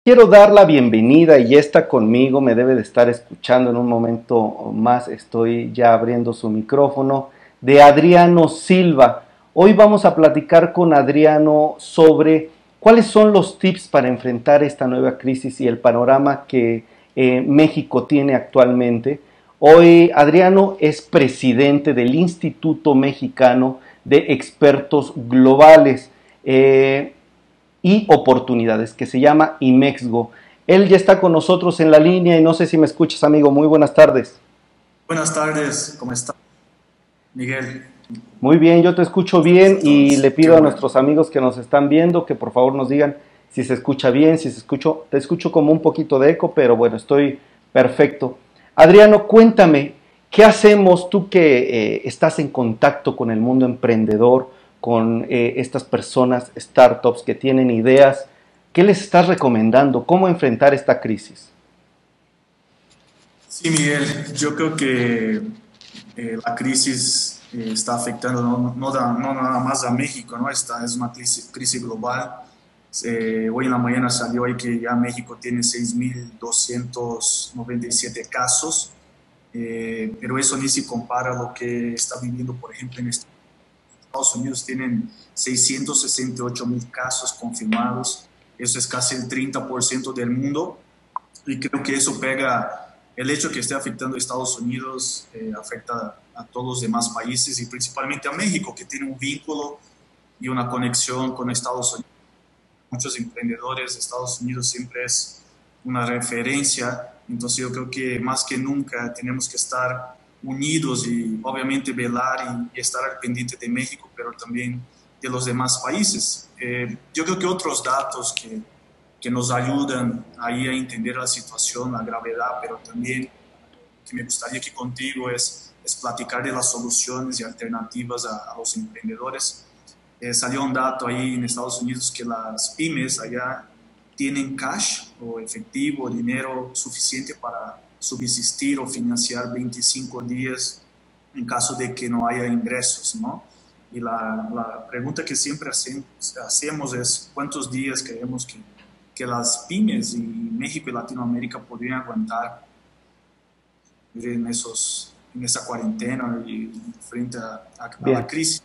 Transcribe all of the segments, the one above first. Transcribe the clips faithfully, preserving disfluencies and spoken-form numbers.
Quiero dar la bienvenida y ya está conmigo, me debe de estar escuchando en un momento más, estoy ya abriendo su micrófono, de Adriano Silva. Hoy vamos a platicar con Adriano sobre cuáles son los tips para enfrentar esta nueva crisis y el panorama que eh, México tiene actualmente. Hoy Adriano es presidente del Instituto Mexicano de Expertos Globales. Eh, y Oportunidades, que se llama IMEXGO. Él ya está con nosotros en la línea y no sé si me escuchas, amigo. Muy buenas tardes. Buenas tardes, ¿cómo está, Miguel? Muy bien, yo te escucho bien y le pido a nuestros amigos que nos están viendo que por favor nos digan si se escucha bien, si se escucho, te escucho como un poquito de eco, pero bueno, estoy perfecto. Adriano, cuéntame, ¿qué hacemos tú que eh, estás en contacto con el mundo emprendedor, con eh, estas personas, startups que tienen ideas? ¿Qué les estás recomendando? ¿Cómo enfrentar esta crisis? Sí, Miguel, yo creo que eh, la crisis eh, está afectando no, no, da- no nada más a México, ¿no? Esta es una crisis, crisis global. Eh, hoy en la mañana salió ahí que ya México tiene seis mil doscientos noventa y siete casos, eh, pero eso ni se compara a lo que está viviendo, por ejemplo, en Estados Unidos. Tienen seiscientos sesenta y ocho mil casos confirmados. Eso es casi el treinta por ciento del mundo, y creo que eso pega. El hecho que esté afectando a Estados Unidos eh, afecta a todos los demás países y principalmente a México, que tiene un vínculo y una conexión con Estados Unidos. Muchos emprendedores de Estados Unidos siempre es una referencia. Entonces yo creo que más que nunca tenemos que estar unidos y obviamente velar y, y estar al pendiente de México, pero también de los demás países. Eh, yo creo que otros datos que, que nos ayudan ahí a entender la situación, la gravedad, pero también que me gustaría que contigo es, es platicar de las soluciones y alternativas a, a los emprendedores. Eh, salió un dato ahí en Estados Unidos que las pymes allá tienen cash o efectivo, dinero suficiente para subsistir o financiar veinticinco días en caso de que no haya ingresos, ¿no? Y la, la pregunta que siempre hacemos es cuántos días creemos que, que las pymes en México y Latinoamérica podrían aguantar en, esos, en esa cuarentena y frente a, a, a la Bien. crisis.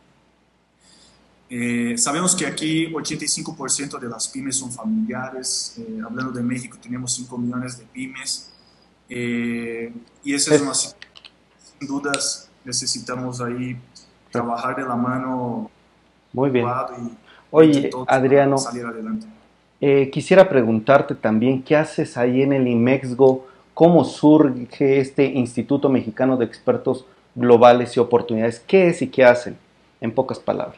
Eh, sabemos que aquí ochenta y cinco por ciento de las pymes son familiares. Eh, hablando de México, tenemos cinco millones de pymes. Eh, y esa es una Es, situación, sin dudas, necesitamos ahí trabajar de la mano muy bien. y, y entre Oye, todos para Adriano, salir adelante. eh, quisiera preguntarte también, ¿qué haces ahí en el IMEXGO? ¿Cómo surge este Instituto Mexicano de Expertos Globales y Oportunidades? ¿Qué es y qué hacen? En pocas palabras.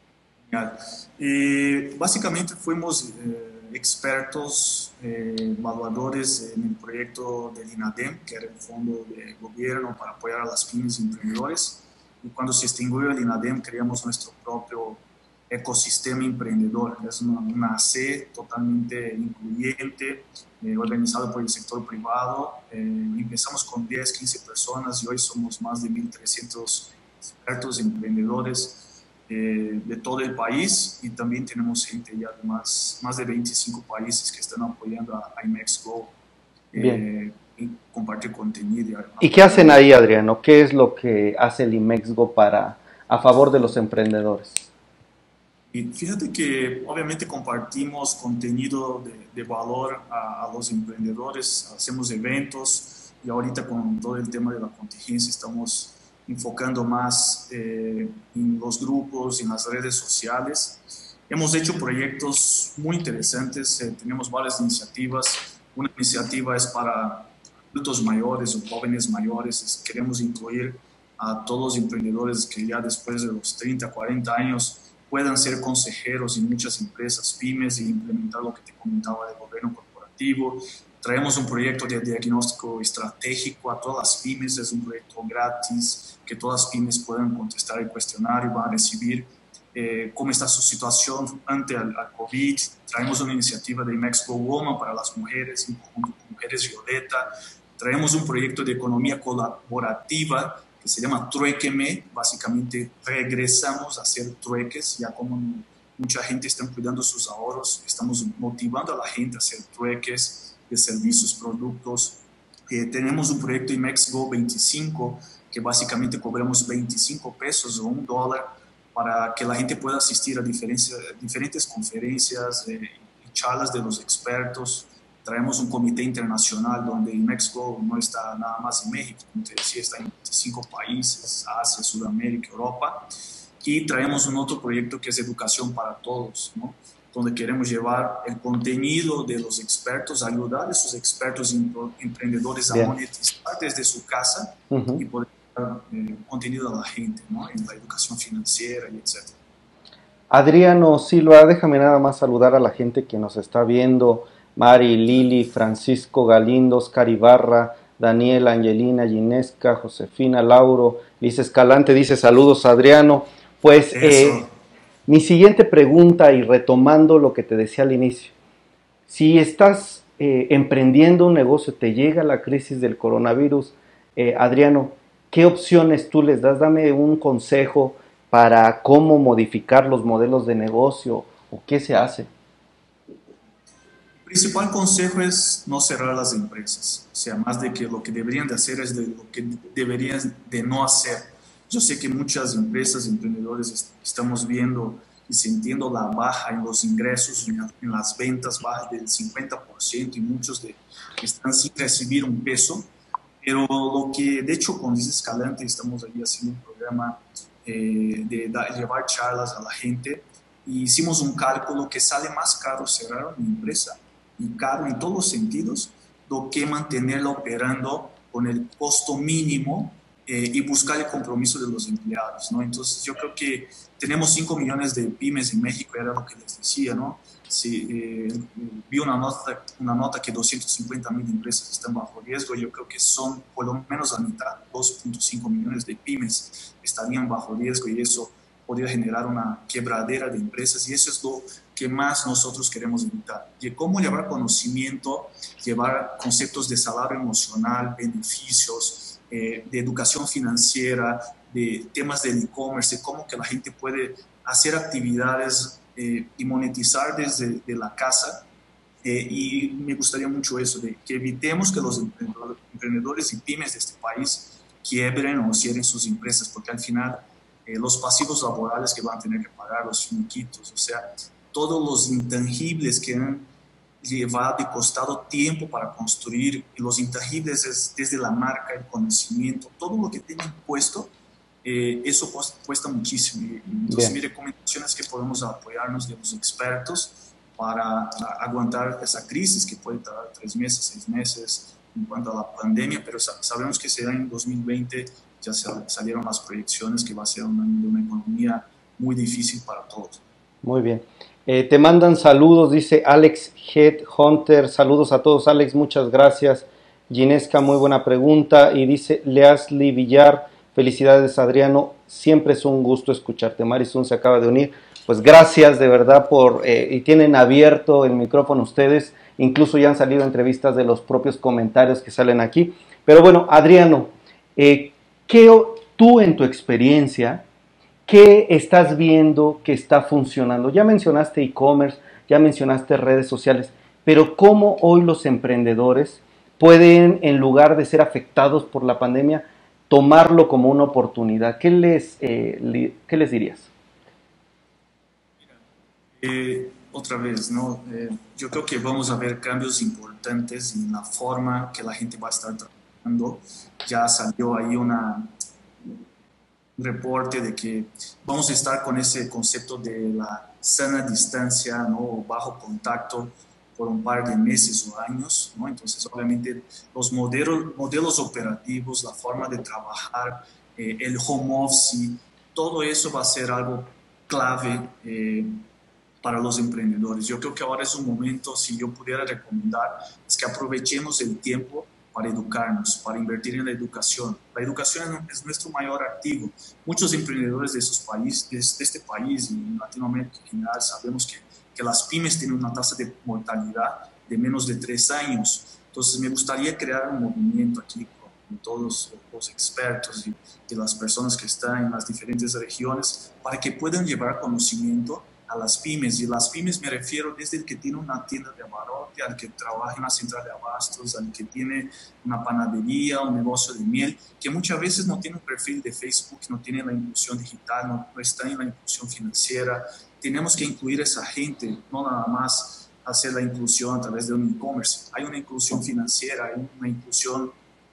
Eh, básicamente fuimos eh, expertos, eh, evaluadores en el proyecto del INADEM, que era el fondo de gobierno para apoyar a las pymes y emprendedores. Y cuando se extinguió el INADEM, creamos nuestro propio ecosistema emprendedor. Es una, una A C totalmente incluyente, eh, organizado por el sector privado. Eh, empezamos con diez, quince personas y hoy somos más de mil trescientos expertos emprendedores eh, de todo el país, y también tenemos gente ya de más, más de veinticinco países que están apoyando a, a IMEXGO, Bien. eh, y compartir contenido y ¿Y qué apoyar a hacen los. ahí, Adriano? ¿Qué es lo que hace el IMEXGO para, a favor de los emprendedores? Y fíjate que obviamente compartimos contenido de, de valor a, a los emprendedores, hacemos eventos, y ahorita con todo el tema de la contingencia estamos enfocando más eh, en los grupos, en las redes sociales. Hemos hecho proyectos muy interesantes, eh, tenemos varias iniciativas. Una iniciativa es para adultos mayores o jóvenes mayores. Es- queremos incluir a todos los emprendedores que ya después de los treinta, cuarenta años puedan ser consejeros en muchas empresas, pymes, e implementar lo que te comentaba del gobierno corporativo. Traemos un proyecto de diagnóstico estratégico a todas las pymes. Es un proyecto gratis que todas las pymes puedan contestar el cuestionario, van a recibir eh, cómo está su situación ante al, al COVID. Traemos una iniciativa de IMEXGO Woman para las mujeres, en conjunto con Mujeres Violeta. Traemos un proyecto de economía colaborativa que se llama Truéqueme. Básicamente regresamos a hacer trueques ya como mucha gente está cuidando sus ahorros, estamos motivando a la gente a hacer trueques de servicios, productos. Eh, tenemos un proyecto IMEXGO veinticinco, que básicamente cobramos veinticinco pesos o un dólar para que la gente pueda asistir a diferentes, diferentes conferencias eh, y charlas de los expertos. Traemos un comité internacional donde IMEXGO no está nada más en México, como te decía, está en veinticinco países, Asia, Sudamérica, Europa. Y traemos un otro proyecto que es Educación para Todos, ¿no? Donde queremos llevar el contenido de los expertos, ayudar a esos expertos emprendedores Bien. a monetizar desde su casa Uh-huh. y poder dar eh, contenido a la gente, ¿no? En la educación financiera y etcétera. Adriano Silva, déjame nada más saludar a la gente que nos está viendo. Mari, Lili, Francisco Galindo, Oscar Ibarra, Daniela, Angelina, Ginesca, Josefina, Lauro, Liz Escalante dice saludos Adriano. Pues eh, mi siguiente pregunta, y retomando lo que te decía al inicio, si estás eh, emprendiendo un negocio, te llega la crisis del coronavirus, eh, Adriano, ¿qué opciones tú les das? Dame un consejo para cómo modificar los modelos de negocio o qué se hace. El principal consejo es no cerrar las empresas, o sea, más de que lo que deberían de hacer es de lo que deberían de no hacer. Yo sé que muchas empresas, emprendedores, est estamos viendo y sintiendo la baja en los ingresos, en las ventas, baja del cincuenta por ciento y muchos de, están sin recibir un peso. Pero lo que, de hecho, con Liz Escalante estamos ahí haciendo un programa eh, de da, llevar charlas a la gente y hicimos un cálculo que sale más caro cerrar una empresa, y caro en todos los sentidos, do que mantenerla operando con el costo mínimo eh, y buscar el compromiso de los empleados, ¿no? Entonces yo creo que tenemos cinco millones de pymes en México, era lo que les decía, ¿no? Sí, eh, vi una nota, una nota que doscientas cincuenta mil empresas están bajo riesgo. Yo creo que son por lo menos la mitad, dos punto cinco millones de pymes estarían bajo riesgo, y eso podría generar una quebradera de empresas, y eso es lo que más nosotros queremos evitar. Y cómo llevar conocimiento, llevar conceptos de salario emocional, beneficios, eh, de educación financiera, de temas del e-commerce, de cómo que la gente puede hacer actividades eh, y monetizar desde de la casa. Eh, y me gustaría mucho eso, de que evitemos que los emprendedores y pymes de este país quiebren o cierren sus empresas, porque al final eh, los pasivos laborales que van a tener que pagar, los finiquitos, o sea, todos los intangibles que han llevado y costado tiempo para construir, y los intangibles es desde la marca, el conocimiento, todo lo que tienen puesto, eh, eso cuesta muchísimo. Entonces, mi recomendación es que podemos apoyarnos de los expertos para aguantar esa crisis que puede tardar tres meses, seis meses en cuanto a la pandemia, pero sabemos que será en dos mil veinte, ya salieron las proyecciones que va a ser una, una economía muy difícil para todos. Muy bien. Eh, te mandan saludos, dice Alex Headhunter, saludos a todos Alex, muchas gracias. Ginesca, muy buena pregunta, y dice Leasli Villar, felicidades Adriano, siempre es un gusto escucharte. Marisún se acaba de unir, pues gracias de verdad por, eh, y tienen abierto el micrófono ustedes, incluso ya han salido entrevistas de los propios comentarios que salen aquí. Pero bueno, Adriano, eh, ¿qué tú en tu experiencia, qué estás viendo que está funcionando? Ya mencionaste e-commerce, ya mencionaste redes sociales, pero ¿cómo hoy los emprendedores pueden, en lugar de ser afectados por la pandemia, tomarlo como una oportunidad? ¿Qué les, eh, li, ¿qué les dirías? Eh, otra vez, ¿no? Eh, yo creo que vamos a ver cambios importantes en la forma que la gente va a estar trabajando. Ya salió ahí una, un reporte de que vamos a estar con ese concepto de la sana distancia, ¿no? O bajo contacto por un par de meses o años, ¿no? Entonces, obviamente, los modelos, modelos operativos, la forma de trabajar, eh, el home office, todo eso va a ser algo clave eh, para los emprendedores. Yo creo que ahora es un momento, si yo pudiera recomendar, es que aprovechemos el tiempo para educarnos, para invertir en la educación. La educación es nuestro mayor activo. Muchos emprendedores de, esos países, de este país y en Latinoamérica en general sabemos que, que las pymes tienen una tasa de mortalidad de menos de tres años. Entonces me gustaría crear un movimiento aquí con todos los expertos y, y las personas que están en las diferentes regiones para que puedan llevar conocimiento a las pymes. Y las pymes me refiero desde el que tiene una tienda de abarrote, al que trabaja en una central de abastos, al que tiene una panadería, un negocio de miel, que muchas veces no tiene un perfil de Facebook, no tiene la inclusión digital, no, no está en la inclusión financiera. Tenemos que incluir a esa gente, no nada más hacer la inclusión a través de un e-commerce. Hay una inclusión financiera, hay una inclusión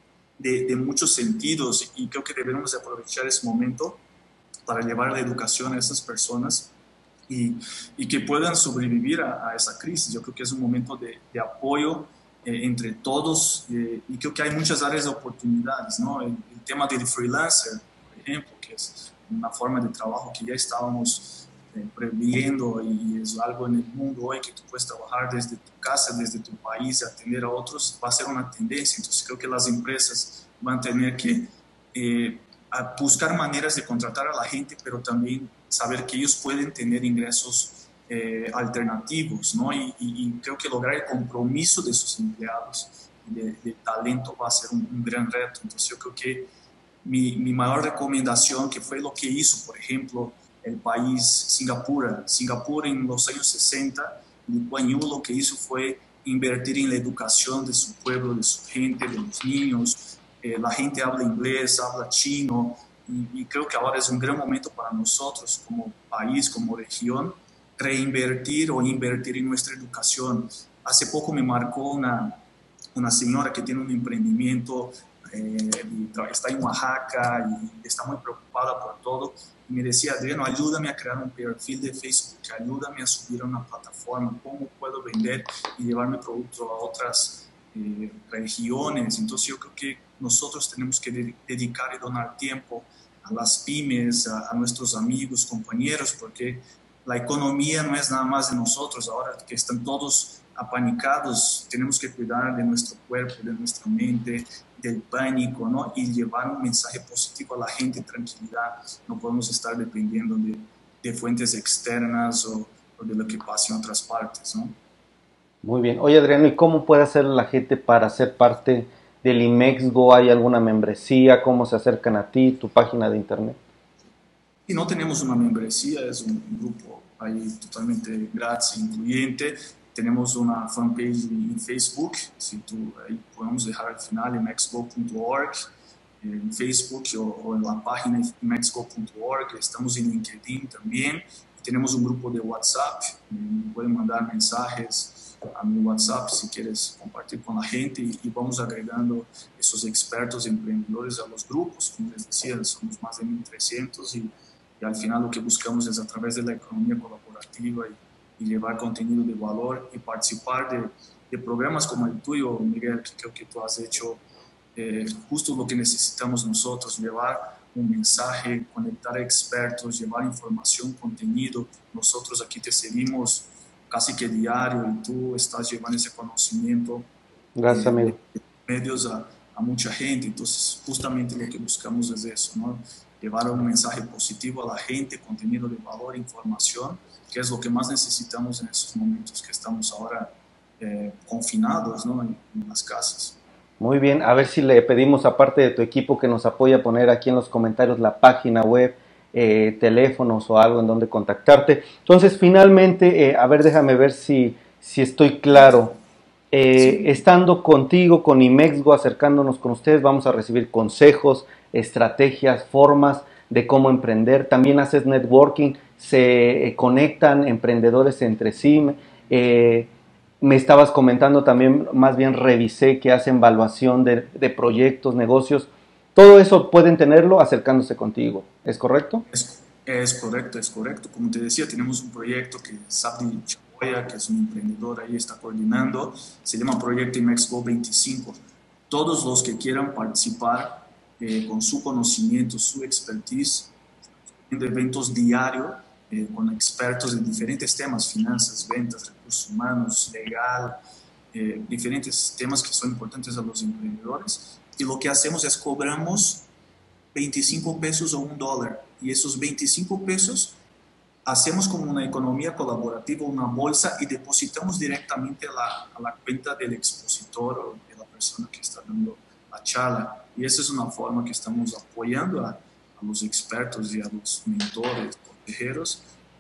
de, de muchos sentidos, y creo que debemos de aprovechar ese momento para llevar la educación a esas personas y, y que puedan sobrevivir a, a esa crisis. Yo creo que es un momento de, de apoyo eh, entre todos, eh, y creo que hay muchas áreas de oportunidades, ¿no? El, el tema del freelancer, por ejemplo, que es una forma de trabajo que ya estábamos eh, previendo, y es algo en el mundo hoy que tú puedes trabajar desde tu casa, desde tu país, atender a otros, va a ser una tendencia. Entonces creo que las empresas van a tener que eh, a buscar maneras de contratar a la gente, pero también saber que ellos pueden tener ingresos eh, alternativos, ¿no? Y, y, y creo que lograr el compromiso de sus empleados, de, de talento, va a ser un, un gran reto. Entonces yo creo que mi, mi mayor recomendación, que fue lo que hizo, por ejemplo, el país Singapur. Singapur en los años sesenta, Lee Kuan Yew lo que hizo fue invertir en la educación de su pueblo, de su gente, de los niños. Eh, la gente habla inglés, habla chino, y, y creo que ahora es un gran momento para nosotros como país, como región, reinvertir o invertir en nuestra educación. Hace poco me marcó una, una señora que tiene un emprendimiento, eh, y está en Oaxaca y está muy preocupada por todo, y me decía: Adriano, ayúdame a crear un perfil de Facebook, ayúdame a subir a una plataforma, cómo puedo vender y llevar mi producto a otras eh, regiones. Entonces yo creo que nosotros tenemos que de dedicar y donar tiempo a las pymes, a, a nuestros amigos, compañeros, porque la economía no es nada más de nosotros. Ahora que están todos apanicados, tenemos que cuidar de nuestro cuerpo, de nuestra mente, del pánico, ¿no? Y llevar un mensaje positivo a la gente, tranquilidad. No podemos estar dependiendo de, de fuentes externas o, o de lo que pasa en otras partes, ¿no? Muy bien. Oye, Adriano, ¿y cómo puede hacer la gente para ser parte del IMEXGO? ¿Hay alguna membresía? ¿Cómo se acercan a ti, tu página de internet? Y no tenemos una membresía, es un grupo ahí totalmente gratis e incluyente. Tenemos una fanpage en Facebook, si tú, ahí podemos dejar al final, en imexgo punto org, en Facebook o, o en la página imexgo punto org. Estamos en LinkedIn también. Tenemos un grupo de WhatsApp, me pueden mandar mensajes a mi WhatsApp si quieres compartir con la gente, y, y vamos agregando esos expertos emprendedores a los grupos. Como les decía, somos más de mil trescientos, y, y al final lo que buscamos es, a través de la economía colaborativa y, y llevar contenido de valor y participar de, de programas como el tuyo, Miguel, que creo que tú has hecho eh, justo lo que necesitamos nosotros: llevar un mensaje, conectar a expertos, llevar información, contenido. Nosotros aquí te seguimos casi que diario, y tú estás llevando ese conocimiento Gracias, eh, amigo. de medios a, a mucha gente. Entonces justamente lo que buscamos es eso, ¿no? Llevar un mensaje positivo a la gente, contenido de valor, información, que es lo que más necesitamos en esos momentos que estamos ahora eh, confinados, ¿no? en, en las casas. Muy bien, a ver si le pedimos, aparte de tu equipo, que nos apoye a poner aquí en los comentarios la página web, eh, teléfonos o algo en donde contactarte. Entonces, finalmente, eh, a ver, déjame ver si, si estoy claro. Eh, Sí. estando contigo, con IMEXGO, acercándonos con ustedes, vamos a recibir consejos, estrategias, formas de cómo emprender. También haces networking, se eh, conectan emprendedores entre sí. Eh, me estabas comentando también, más bien revisé que hacen evaluación de, de proyectos, negocios. Todo eso pueden tenerlo acercándose contigo, ¿es correcto? Es, es correcto, es correcto. Como te decía, tenemos un proyecto que Sabdi Chapoya, que es un emprendedor, ahí está coordinando. Se llama Proyecto IMEXGO veinticinco. Todos los que quieran participar eh, con su conocimiento, su expertise, en eventos diarios eh, con expertos en diferentes temas: finanzas, ventas, recursos humanos, legal, eh, diferentes temas que son importantes a los emprendedores. Y lo que hacemos es cobramos veinticinco pesos o un dólar. Y esos veinticinco pesos hacemos como una economía colaborativa, una bolsa, y depositamos directamente a la, a la cuenta del expositor o de la persona que está dando la charla. Y esa es una forma que estamos apoyando a, a los expertos y a los mentores, consejeros,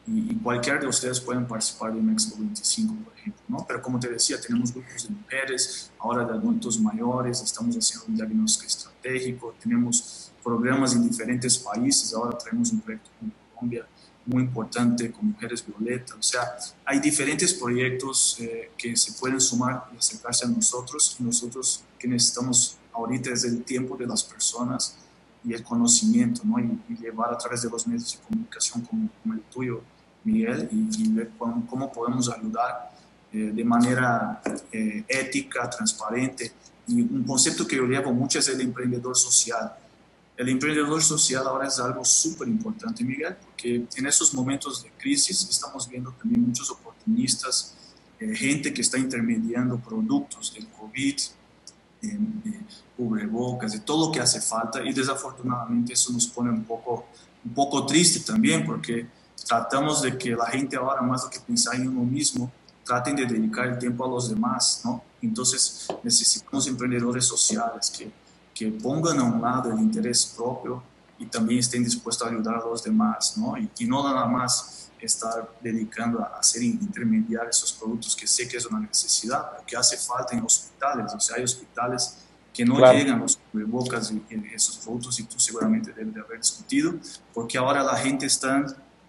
y, y cualquiera de ustedes pueden participar de México veinticinco, por ejemplo, ¿no? Pero como te decía, tenemos grupos de mujeres, ahora de adultos mayores, estamos haciendo un diagnóstico estratégico, tenemos programas en diferentes países, ahora traemos un proyecto en Colombia muy importante con Mujeres Violeta, o sea, hay diferentes proyectos eh, que se pueden sumar y acercarse a nosotros, y nosotros que necesitamos ahorita es el tiempo de las personas y el conocimiento, ¿no? Y, y llevar a través de los medios de comunicación como, como el tuyo, Miguel, y, y ver cómo, cómo podemos ayudar eh, de manera eh, ética, transparente. Y un concepto que yo llevo mucho es el emprendedor social. El emprendedor social ahora es algo súper importante, Miguel, porque en esos momentos de crisis estamos viendo también muchos oportunistas, eh, gente que está intermediando productos del COVID, eh, eh, cubrebocas, de todo lo que hace falta, y desafortunadamente eso nos pone un poco, un poco triste también, porque tratamos de que la gente ahora, más do que pensar en uno mismo, traten de dedicar el tiempo a los demás, ¿no? Entonces necesitamos emprendedores sociales que que pongan a un lado el interés propio y también estén dispuestos a ayudar a los demás, ¿no? Y, y no nada más estar dedicando a hacer intermediar esos productos que sé que es una necesidad, pero que hace falta en hospitales. O sea, hay hospitales que no claro. llegan los cubrebocas y, y esos productos, y tú seguramente debes de haber discutido, porque ahora la gente está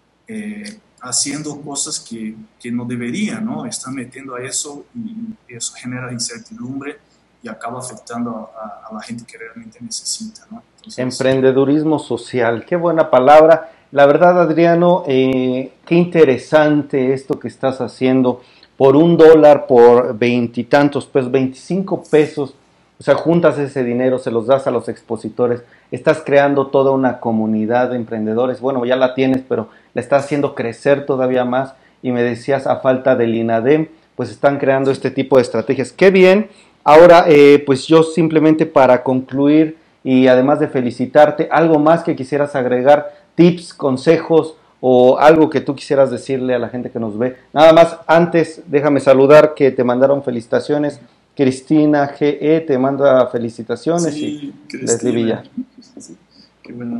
eh, haciendo cosas que, que no debería, ¿no? Están metiendo a eso y, y eso genera incertidumbre y acaba afectando a, a, a la gente que realmente necesita, ¿no? Entonces, emprendedurismo social, qué buena palabra. La verdad, Adriano, eh, qué interesante esto que estás haciendo. Por un dólar, por veintitantos pesos, veinticinco pesos, o sea, juntas ese dinero, se los das a los expositores, estás creando toda una comunidad de emprendedores. Bueno, ya la tienes, pero la estás haciendo crecer todavía más. Y me decías, a falta del INADEM, pues están creando este tipo de estrategias. ¡Qué bien! Ahora, eh, pues yo simplemente para concluir y además de felicitarte, algo más que quisieras agregar, tips, consejos o algo que tú quisieras decirle a la gente que nos ve. Nada más, antes déjame saludar que te mandaron felicitaciones. Cristina G E te manda felicitaciones, sí, y Leslie Villa. Sí, qué bueno.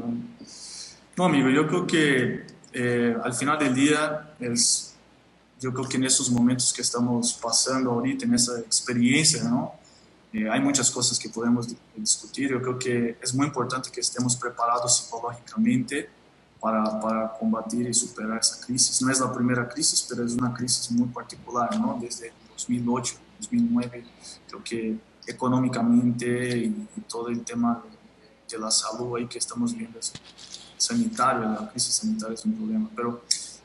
No, amigo, yo creo que eh, al final del día es... Yo creo que en esos momentos que estamos pasando ahorita, en esa experiencia, ¿no? Eh, hay muchas cosas que podemos discutir. Yo creo que es muy importante que estemos preparados psicológicamente para, para combatir y superar esa crisis. No es la primera crisis, pero es una crisis muy particular, ¿no? Desde dos mil ocho, dos mil nueve, creo que económicamente y, y todo el tema de, de la salud ahí que estamos viendo es sanitario, la crisis sanitaria es un problema, pero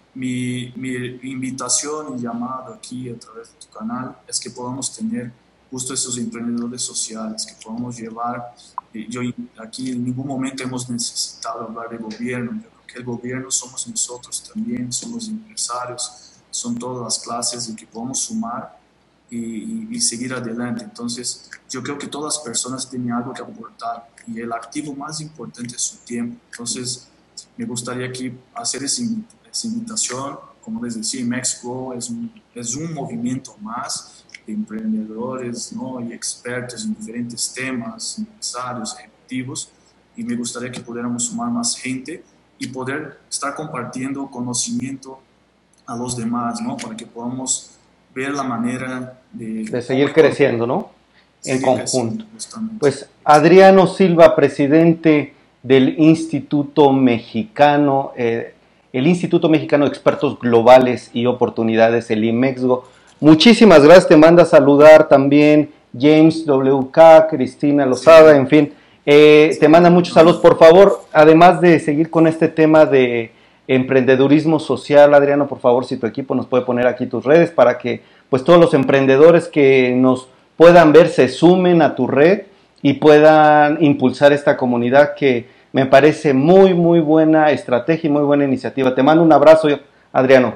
Mi, mi invitación y llamado aquí a través de tu canal es que podamos tener justo esos emprendedores sociales, que podamos llevar, eh, yo aquí en ningún momento hemos necesitado hablar de gobierno, yo creo que el gobierno somos nosotros también, somos empresarios, son todas las clases y que podamos sumar y, y, y seguir adelante. Entonces yo creo que todas las personas tienen algo que aportar y el activo más importante es su tiempo. Entonces me gustaría aquí hacer ese invitación. Esa invitación, como les decía, México es un, es un movimiento más de emprendedores, ¿no? Y expertos en diferentes temas, empresarios, ejecutivos, y me gustaría que pudiéramos sumar más gente y poder estar compartiendo conocimiento a los demás, ¿no? Para que podamos ver la manera de... De seguir creciendo, ¿no? En conjunto. Pues Adriano Silva, presidente del Instituto Mexicano, eh, el Instituto Mexicano de Expertos Globales y Oportunidades, el IMEXGO. Muchísimas gracias, te manda a saludar también James W K, Cristina Lozada, en fin, eh, te manda muchos saludos. Por favor, además de seguir con este tema de emprendedurismo social, Adriano, por favor, si tu equipo nos puede poner aquí tus redes para que pues todos los emprendedores que nos puedan ver se sumen a tu red y puedan impulsar esta comunidad que me parece muy, muy buena estrategia y muy buena iniciativa. Te mando un abrazo, Adriano.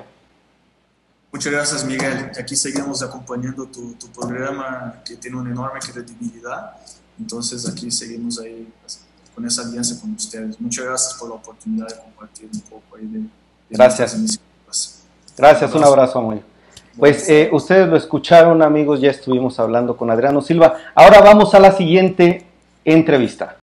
Muchas gracias, Miguel. Aquí seguimos acompañando tu, tu programa que tiene una enorme credibilidad. Entonces, aquí seguimos ahí pues, con esa alianza con ustedes. Muchas gracias por la oportunidad de compartir un poco ahí de, de gracias. Gracias, un abrazo, un abrazo muy. Pues eh, ustedes lo escucharon, amigos, ya estuvimos hablando con Adriano Silva. Ahora vamos a la siguiente entrevista.